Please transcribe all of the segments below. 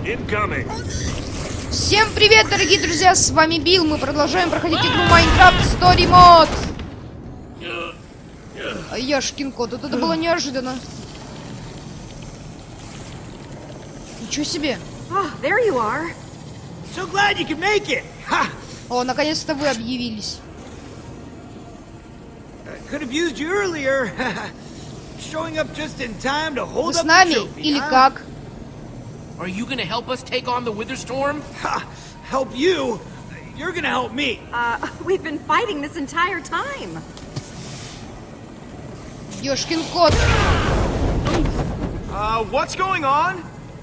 Incoming. Всем привет, дорогие друзья, с вами Билл. Мы продолжаем проходить игру Minecraft Story Mode. Яшкин кот, вот это было неожиданно. Ничего себе. Oh, there you are. So glad you could make it. Ha! О, наконец-то вы объявились. Could have used you earlier. Showing up just in time to Вы hold с up the нами trophy, или huh? как? Are you gonna help us take on the Witherstorm? Ha! Help you? You're gonna help me. We've been fighting this entire time. Ёшкин кот. What's going on?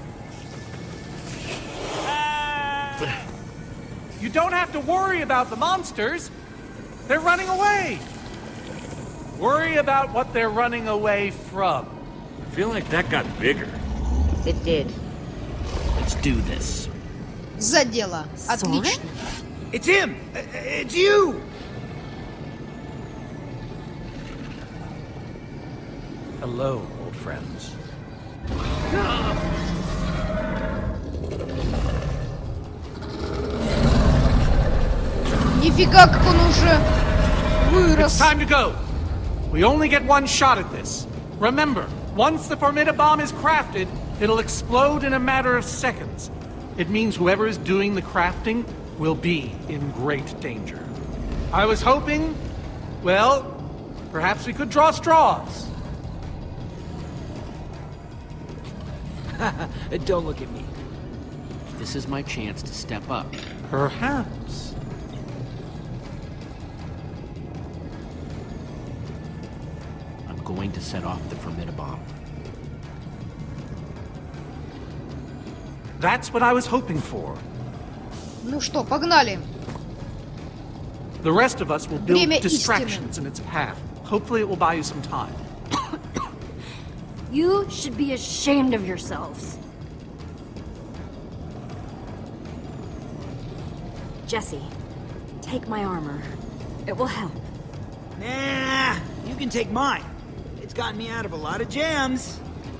You don't have to worry about the monsters. They're running away. Worry about what they're running away from. I feel like that got bigger. It did. Let's do this. За дело. Отлично. It's him. It's you. Hello, old friends. Нифига, как он уже It's вырос. time to go. We only get one shot at this. Remember, once the Formidabomb is crafted, it'll explode in a matter of seconds. It means whoever is doing the crafting will be in great danger. I was hoping, well, perhaps we could draw straws. Don't look at me. This is my chance to step up. Perhaps. I'm going to set off the Formidabomb. That's what I was hoping for. Ну что, погнали. The rest of us will build Время distractions in its path. Hopefully it will buy you some time. You should be ashamed of yourselves. Jesse, take my armor. It will help. Nah, you can take mine. It's gotten me out of a lot of jams.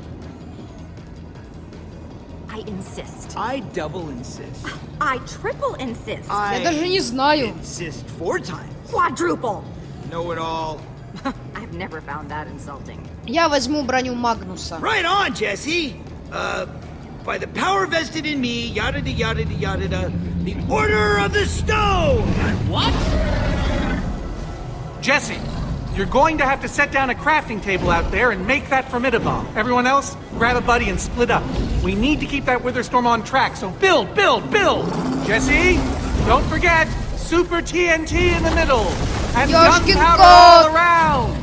I insist. I double insist. I triple insist. Я даже не знаю. Insist 4 times. Quadruple. Know it all. I've never found that insulting. Я возьму броню Магнуса. Right on, Jesse. By the power vested in me, yada da yada da yada da, the Order of the Stone. What? Jesse, you're going to have to set down a crafting table out there and make that Formidabomb. Everyone else, grab a buddy and split up. We need to keep that Witherstorm on track, so build, build, build! Jesse, don't forget, Super TNT in the middle! And Ёшкин gunpowder кот! all around!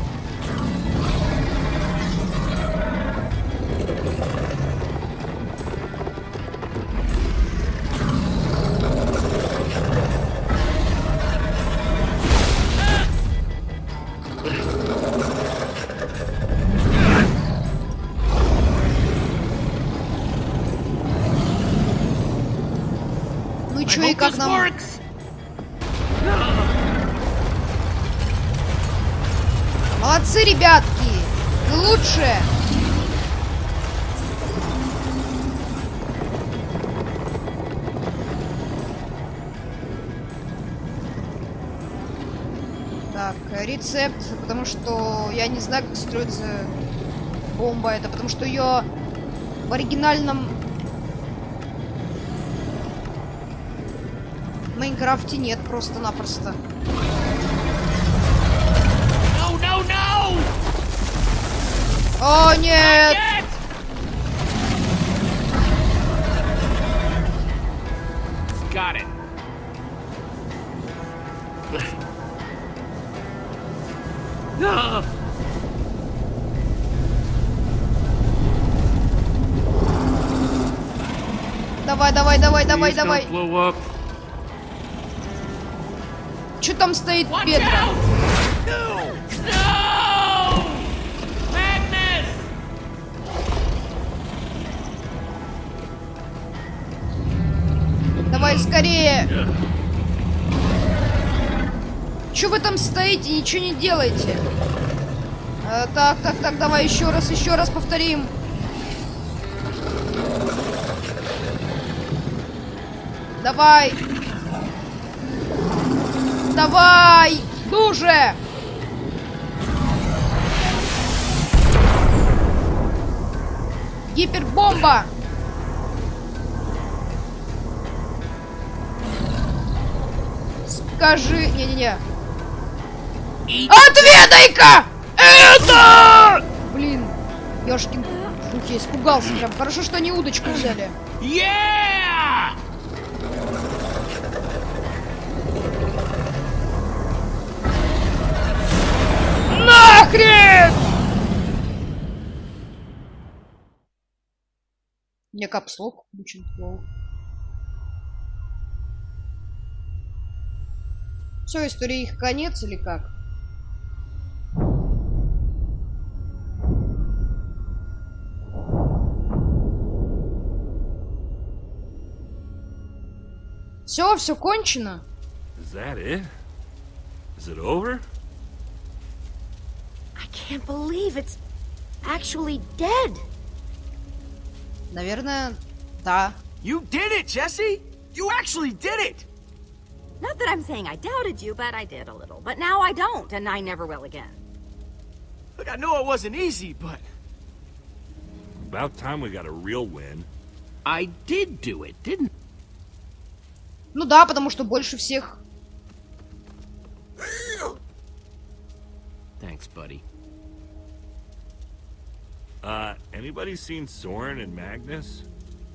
Ну и I чё, и hope как this нам? works. Молодцы, ребятки! Вы лучшие! Так, рецепт, потому что я не знаю, как строится бомба эта, потому что ее в оригинальном Майнкрафте нет просто-напросто. No, no, no! О, нет! Get! Got it. No. Давай, давай, давай, давай, Please давай. don't blow up. Чё там стоит Watch Петра? out! No! Madness! Давай скорее! Чё вы там стоите? Ничего не делаете. Так, давай еще раз повторим. Давай! Давай! Ну же! Гипербомба! Скажи... Не-не-не. Отведай-ка! Это! Блин, ёшкин... Ух, я испугался прям. Хорошо, что не удочку взяли. Yeah! Нахрен! Мне капслок включен. Все, история их конец или как? Все кончено. Is that it? Is it over? I can't believe it's actually dead. Наверное, да. You did it, Jesse! You actually did it! Not that I'm saying I doubted you, but I did a little. But now I don't, and I never will again. Look, I know it wasn't easy, but... About time we got a real win. I did do it, didn't Ну да, потому что больше всех. Thanks, buddy. Anybody seen Soren and Magnus?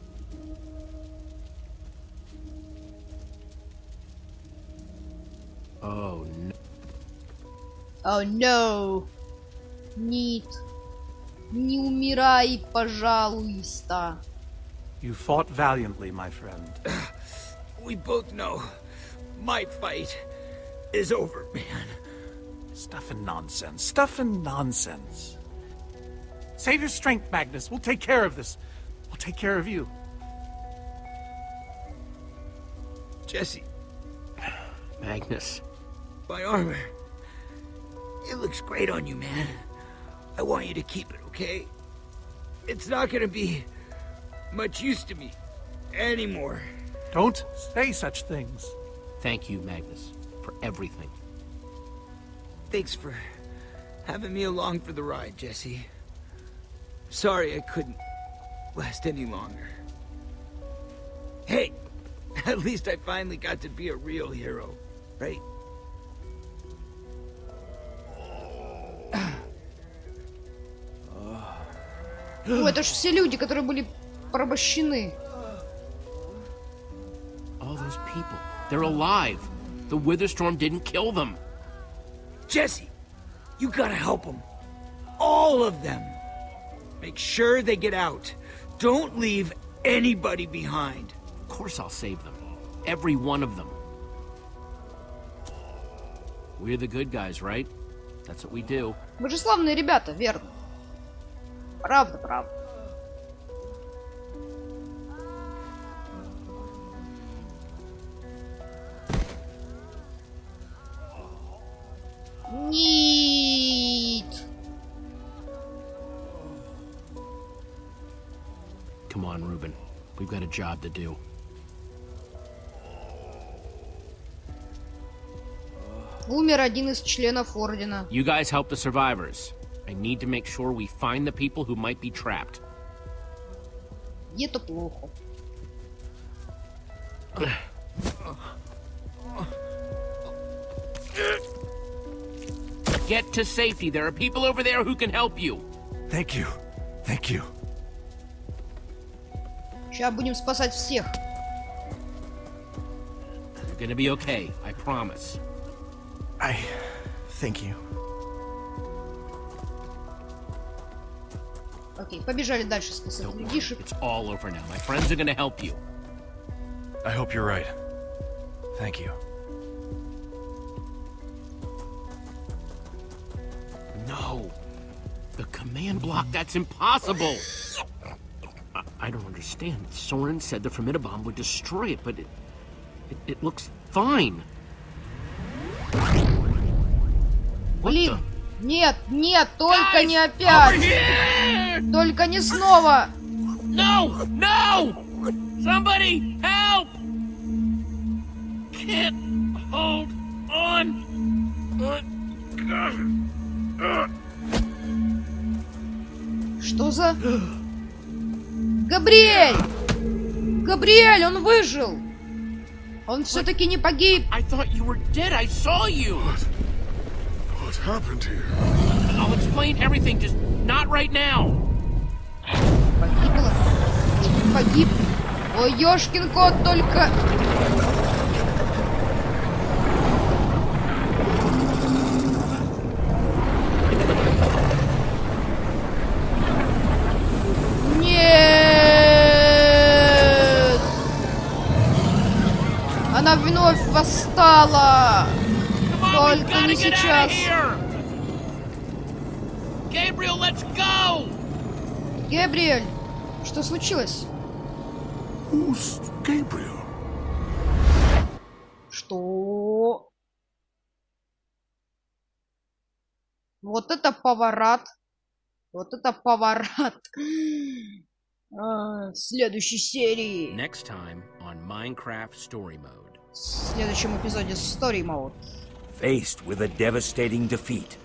Oh, no. Oh no. Нет. Не умирай, пожалуйста. You fought valiantly, my friend. We both know my fight is over, man. Stuff and nonsense. Stuff and nonsense. Save your strength, Magnus. We'll take care of this. We'll take care of you. Jesse, Magnus. my armor. It looks great on you, man. I want you to keep it, okay? It's not gonna be much use to me anymore. Don't say such things. Thank you, Magnus, for everything. Thanks for having me along for the ride, Jesse. Sorry I couldn't last any longer. Hey, at least I finally got to be a real hero, right? Ну, это ж все люди, которые были порабощены. All those people, they're alive. The Witherstorm didn't kill them. Jesse, you gotta help them. All of them. Make sure they get out. Don't leave anybody behind. Of course I'll save them. Every one of them. We're the good guys, right? That's what we do. Вы же славные ребята, верно? Правда, правда. Нет. Come on, Reuben. We've got a job to do. Умер один из членов Ордена. You guys help the survivors. I need to make sure we find the people who might be trapped. И это плохо. Get to safety. There are people over there who can help you. Thank you. Thank you. Сейчас будем спасать всех. You're gonna be okay. I promise. Thank you. Окей, побежали дальше спасать Don't worry. людишек. It's all over now. My friends are gonna help you. I hope you're right. Thank you. No. The command block, that's impossible. I don't understand. Soren said the Formidabomb would destroy it, but it looks fine. What Блин, the? нет, нет, только не опять. Только не снова. No! No! Somebody help! can't hold on. Что за... Габриэль! Габриэль, он выжил! Он все-таки не погиб! I thought you were dead. I saw you. What happened here? I'll explain everything, just not right now. Погибла? Погиб? Ой, ёшкин кот, только... Нет! Она вновь восстала! Только не сейчас. Gabriel, let's go! Габриэль, что случилось? Who's Gabriel? Что? Вот это поворот. Вот это поворот. В следующей серии. Next time on Minecraft Story Mode. В следующем эпизоде Story Mode. Faced with a devastating defeat,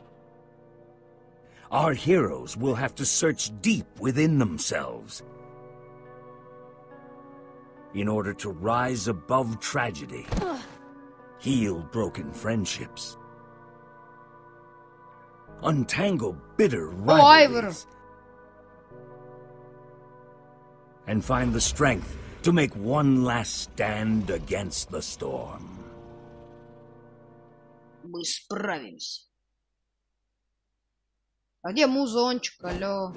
our heroes will have to search deep within themselves in order to rise above tragedy, heal broken friendships, untangle bitter rivalries, and find the strength to make one last stand against the storm. Мы справимся. А где музончик, алло?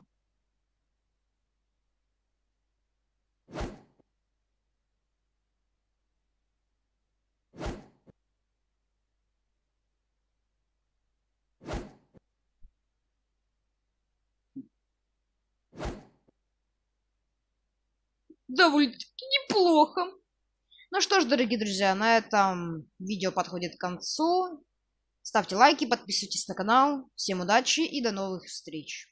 Довольно-таки неплохо. Ну что ж, дорогие друзья, на этом видео подходит к концу. Ставьте лайки, подписывайтесь на канал. Всем удачи и до новых встреч.